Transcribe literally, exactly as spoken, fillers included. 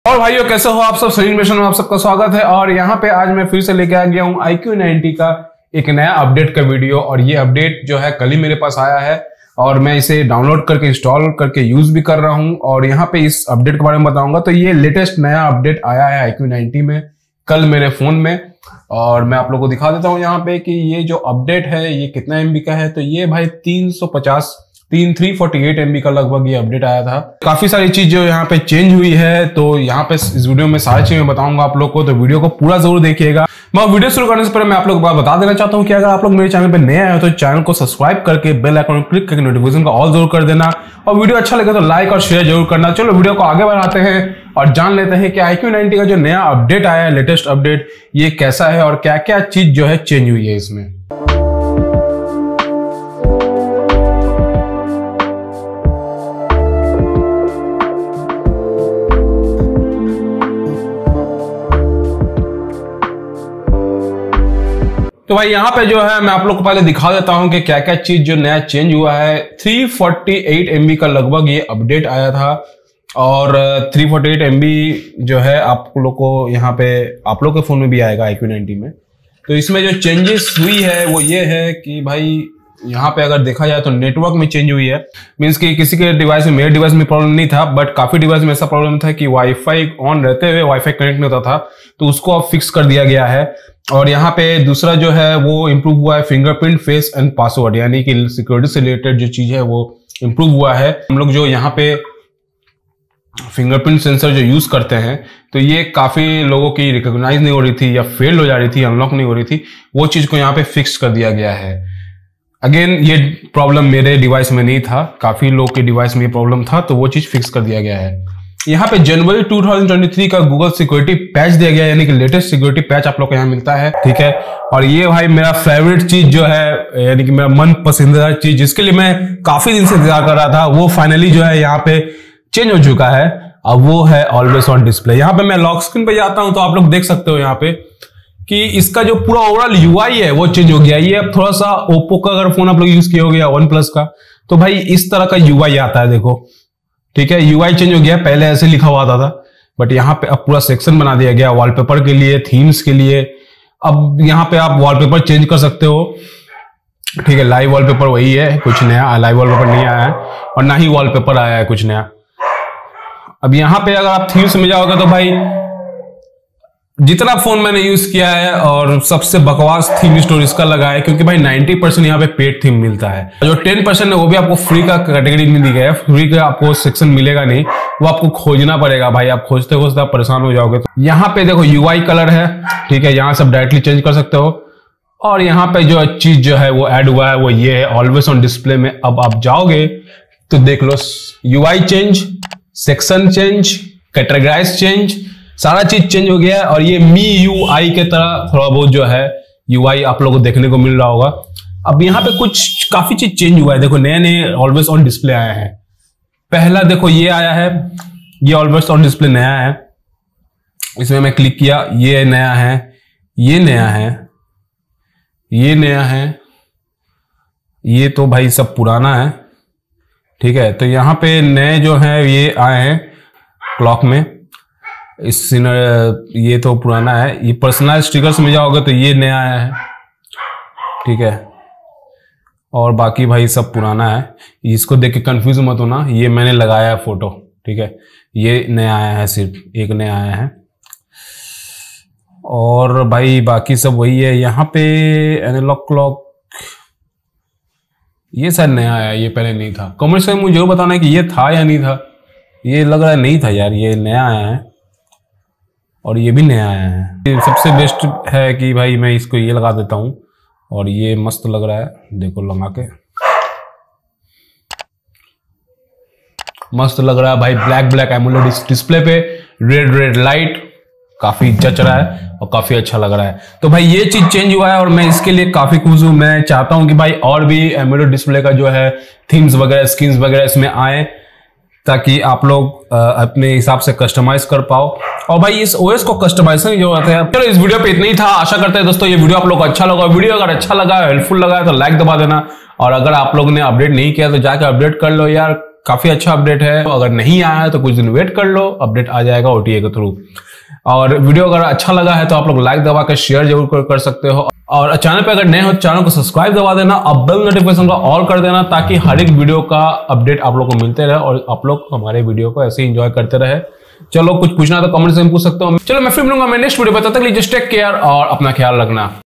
और भाइयों कैसे हो आप सब। सही मिशन में आप सबका स्वागत है। और यहाँ पे आज मैं फिर से लेके आ गया हूँ आई क्यू नाइंटी का एक नया अपडेट का वीडियो। और ये अपडेट जो है कल ही मेरे पास आया है और मैं इसे डाउनलोड करके इंस्टॉल करके यूज भी कर रहा हूँ। और यहाँ पे इस अपडेट के बारे में बताऊंगा। तो ये लेटेस्ट नया अपडेट आया है आई क्यू नाइंटी में कल मेरे फोन में, और मैं आप लोगों को दिखा देता हूँ यहाँ पे कि ये जो अपडेट है ये कितना एमबी का है। तो ये भाई तीन सौ पचास तीन थ्री फोर्टी एट एमबी का लगभग ये अपडेट आया था। काफी सारी चीज जो यहाँ पे चेंज हुई है, तो यहाँ पे इस वीडियो में सारी चीजें बताऊंगा आप लोग को, तो वीडियो को पूरा जरूर देखिएगा। मैं वीडियो शुरू करने से पहले मैं आप लोग को बता देना चाहता हूँ कि अगर आप लोग मेरे चैनल पे नए आए हो तो चैनल को सब्सक्राइब करके बेल आइकन क्लिक करके नोटिफिकेशन का ऑल जरूर कर देना, और वीडियो अच्छा लगे तो लाइक और शेयर जरूर करना। चलो वीडियो को आगे बढ़ाते हैं और जान लेते हैं कि आई क्यू नाइंटी का जो नया अपडेट आया है, लेटेस्ट अपडेट, ये कैसा है और क्या क्या चीज जो है चेंज हुई है इसमें। तो भाई यहाँ पे जो है मैं आप लोग को पहले दिखा देता हूँ कि क्या क्या चीज जो नया चेंज हुआ है। तीन सौ अड़तालीस एमबी का लगभग ये अपडेट आया था, और तीन सौ अड़तालीस एमबी जो है आप लोग को यहाँ पे आप लोग के फोन में भी आएगा आई क्यू नाइंटी में। तो इसमें जो चेंजेस हुई है वो ये है कि भाई यहाँ पे अगर देखा जाए तो नेटवर्क में चेंज हुई है। मीन्स कि किसी के डिवाइस में, मेरे डिवाइस में प्रॉब्लम नहीं था, बट काफी डिवाइस में ऐसा प्रॉब्लम था कि वाईफाई ऑन रहते हुए वाईफाई कनेक्ट नहीं होता था, तो उसको अब फिक्स कर दिया गया है। और यहाँ पे दूसरा जो है वो इम्प्रूव हुआ है फिंगरप्रिंट, फेस एंड पासवर्ड, यानी कि सिक्योरिटी से रिलेटेड जो चीज है वो इम्प्रूव हुआ है। हम लोग जो यहाँ पे फिंगरप्रिंट सेंसर जो यूज करते हैं, तो ये काफी लोगों की रिकॉग्नाइज नहीं हो रही थी या फेल हो जा रही थी, अनलॉक नहीं हो रही थी, वो चीज को यहाँ पे फिक्स कर दिया गया है। अगेन ये प्रॉब्लम मेरे डिवाइस में नहीं था, काफी लोग के डिवाइस में ये प्रॉब्लम था, तो वो चीज फिक्स कर दिया गया है। यहाँ पे जनवरी दो हज़ार तेईस का गूगल सिक्योरिटी पैच दिया गया है, यानी कि लेटेस्ट सिक्योरिटी पैच आप लोग को यहाँ मिलता है, ठीक है। और ये भाई मेरा फेवरेट चीज जो है, यानी कि मेरा मन पसंदीदा चीज जिसके लिए मैं काफी दिन से इंतजार कर रहा था, वो फाइनली जो है यहाँ पे चेंज हो चुका है। अब वो है ऑलवेज ऑन डिस्प्ले। यहाँ पे मैं लॉक स्क्रीन पे जाता हूँ तो आप लोग देख सकते हो यहाँ पे कि इसका जो पूरा ओवरऑल यूआई है वो चेंज हो गया। ये अब थोड़ा सा ओप्पो का अगर फोन आप लोग यूज किए हो गया वन प्लस का, तो भाई इस तरह का यूआई आता है, देखो, ठीक है। यूआई चेंज हो गया, पहले ऐसे लिखा हुआ आता था, बट यहाँ पे अब पूरा सेक्शन बना दिया गया वॉलपेपर के लिए, थीम्स के लिए। अब यहाँ पे आप वॉलपेपर चेंज कर सकते हो, ठीक है। लाइव वॉलपेपर वही है, कुछ नया लाइव वॉलपेपर नहीं आया है, और ना ही वॉलपेपर आया है कुछ नया। अब यहाँ पे अगर आप थीम्स में जाओगे तो भाई जितना फोन मैंने यूज किया है और सबसे बकवास थीम स्टोर इसका लगा है, क्योंकि भाई नब्बे परसेंट यहाँ पे पेड थीम मिलता है। जो दस परसेंट है वो भी आपको फ्री का कैटेगरी में दी गया है, फ्री का आपको सेक्शन मिलेगा नहीं, वो आपको खोजना पड़ेगा भाई। आप खोजते खोजते आप परेशान हो जाओगे। तो यहाँ पे देखो यूआई कलर है, ठीक है, यहाँ से आप डायरेक्टली चेंज कर सकते हो। और यहाँ पे जो चीज जो है वो ऐड हुआ है वो ये है ऑलवेज ऑन डिस्प्ले में। अब आप जाओगे तो देख लो, UI change, section change, categorise change, सारा चीज चेंज हो गया है। और ये मी यू आई के तरह थोड़ा बहुत जो है यूआई आप लोगों को देखने को मिल रहा होगा। अब यहाँ पे कुछ काफी चीज चेंज हुआ है, देखो नए नए ऑलवेज ऑन डिस्प्ले आया है। पहला देखो ये आया है, ये ऑलवेज ऑन डिस्प्ले नया है, इसमें मैं क्लिक किया, ये नया है, ये नया है, ये नया है, ये तो भाई सब पुराना है, ठीक है। तो यहाँ पे नए जो है ये आए हैं क्लॉक में, इस ये तो पुराना है। ये पर्सनल स्टिकर्स में जाओगे तो ये नया आया है, ठीक है, और बाकी भाई सब पुराना है। इसको देख के कंफ्यूज मत होना, ये मैंने लगाया है फोटो, ठीक है। ये नया आया है, सिर्फ एक नया आया है, और भाई बाकी सब वही है। यहाँ पे एनालॉग क्लॉक ये शायद नया आया, ये पहले नहीं था। कमेंट्स में मुझे जरूर बताना है कि ये था या नहीं था। ये लग रहा है नहीं था यार, ये नया आया है, और ये भी नया आया है। सबसे बेस्ट है कि भाई मैं इसको ये लगा देता हूं, और ये मस्त लग रहा है, देखो लगा के मस्त लग रहा है भाई। ब्लैक ब्लैक एमोलेड डिस्प्ले पे रेड रेड लाइट, काफी जच रहा है और काफी अच्छा लग रहा है। तो भाई ये चीज चेंज हुआ है और मैं इसके लिए काफी खुश हूं। मैं चाहता हूं कि भाई और भी एमोलेड डिस्प्ले का जो है थीम्स वगैरह, स्किन्स वगैरह इसमें आए, ताकि आप लोग अपने हिसाब से कस्टमाइज कर पाओ। और भाई इस ओएस को कस्टमाइजेशन जो होता है। चलो इस वीडियो पे इतना ही था। आशा करते हैं दोस्तों ये वीडियो आप लोग को अच्छा लगा। वीडियो अगर अच्छा लगा, हेल्पफुल लगा है तो लाइक दबा देना, और अगर आप लोग ने अपडेट नहीं किया तो जाकर अपडेट कर लो यार। काफी अच्छा अपडेट है। अगर नहीं आया है तो कुछ दिन वेट कर लो, अपडेट आ जाएगा ओटीए के थ्रू। और वीडियो अगर अच्छा लगा है तो आप लोग लाइक दबा कर शेयर जरूर कर, कर सकते हो। और चैनल पे अगर नए हो चैनल को सब्सक्राइब दबा देना, अब बेल नोटिफिकेशन को ऑल कर देना, ताकि हर एक वीडियो का अपडेट आप लोग को मिलते रहे और आप लोग हमारे वीडियो को ऐसे ही एंजॉय करते रहे। चलो कुछ पूछना तो कमेंट से पूछ सकते हो। चलो मैं फिर मिलूंगा मैं नेक्स्ट वीडियो में, तब तक लीजिए टेक केयर और अपना ख्याल रखना।